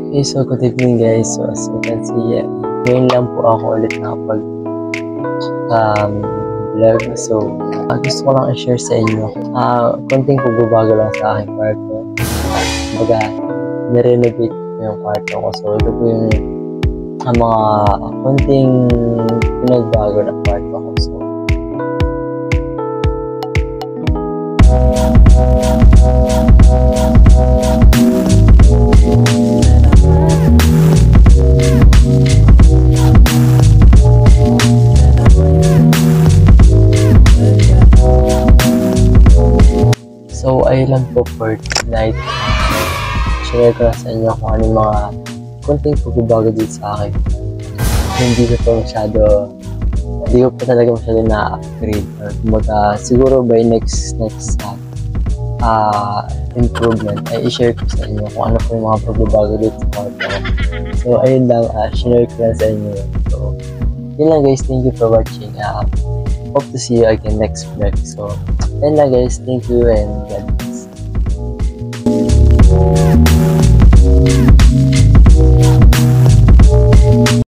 Okay, so good evening guys. So as you can see, ngayon lang po ako ulit nakapag vlog. So gusto ko lang i-share sa inyo. Konting pagbabago lang sa aking kwarto. Kumbaga, nirenovate ko yung kwarto ko. So ito po yung mga konting pinagbago ng kwarto ko. So ayun lang po for tonight. Share ko sa inyo kung ano yung mga konting pagbabago dito sa akin. Hindi ko pa talaga masyado na-upgrade. Or kumbaga, siguro by next improvement ay i-share ko sa inyo kung ano po yung mga pagbabago dito sa kwarto ko. So ayun lang, share ko lang sa inyo. So yun lang guys, thank you for watching. Hope to see you again next vlog. So ayun lang guys, thank you and God bless.